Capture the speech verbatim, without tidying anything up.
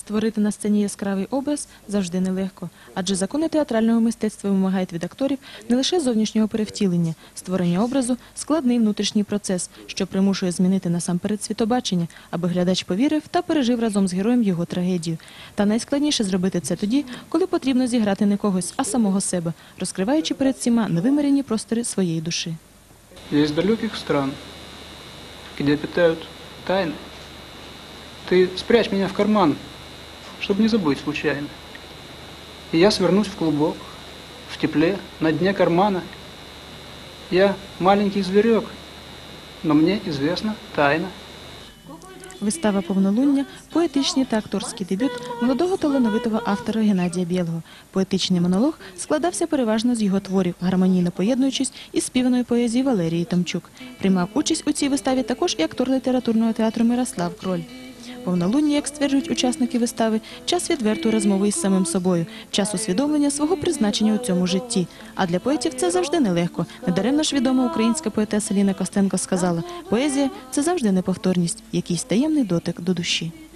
Створити на сцені яскравий образ завжди нелегко, адже закони театрального мистецтва вимагають від акторів не лише зовнішнього перевтілення. Створення образу – складний внутрішній процес, що примушує змінити насамперед світобачення, аби глядач повірив та пережив разом з героєм його трагедію. Та найскладніше зробити це тоді, коли потрібно зіграти не когось, а самого себе, розкриваючи перед всіма невиміряні простори своєї душі. Я из далеких стран, где питают тайны. Ты спрячь меня в карман, чтобы не забыть случайно. И я свернусь в клубок, в тепле, на дне кармана. Я маленький зверек, но мне известна тайна. Вистава «Повнолуння» – поетичний та акторський дебют молодого талановитого автора Геннадія Бєлого. Поетичний монолог складався переважно з його творів, гармонійно поєднуючись із співаної поезії Валерії Томчук. Приймав участь у цій виставі також і актор літературного театру Мирослав Кроль. Повнолуння, як стверджують учасники вистави, час відвертої розмови із самим собою, час усвідомлення свого призначення у цьому житті. А для поетів це завжди нелегко. Недаремно ж відома українська поетеса Ліна Костенко сказала: «Поезія – це завжди неповторність, якийсь таємний дотик до душі».